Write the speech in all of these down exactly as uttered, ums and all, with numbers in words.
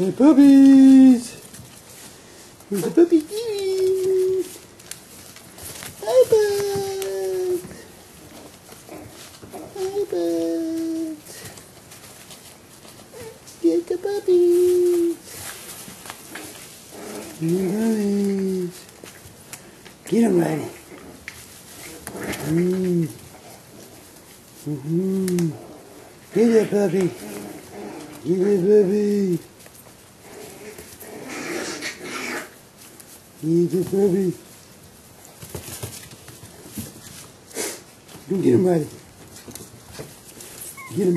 Hey puppies! Who's the puppy? Hi Bud! Hi Bud! Get the puppies! Get the puppies! Get them, Lady! Mm. Mm-hmm. Get that puppy! Get that puppy! Get the puppy! Go get him, buddy. Get him.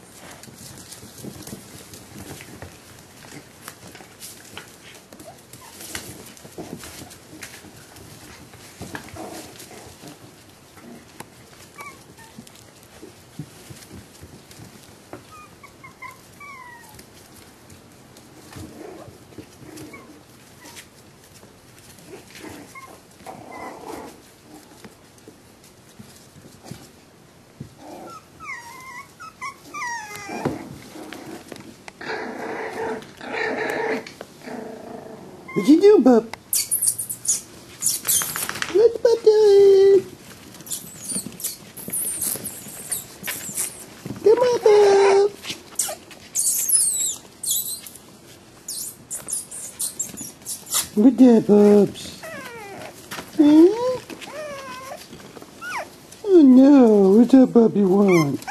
What you do, bub? What's bub doing? Come on, bub. Good day, bubs. Hmm? Oh no, what's that puppy want?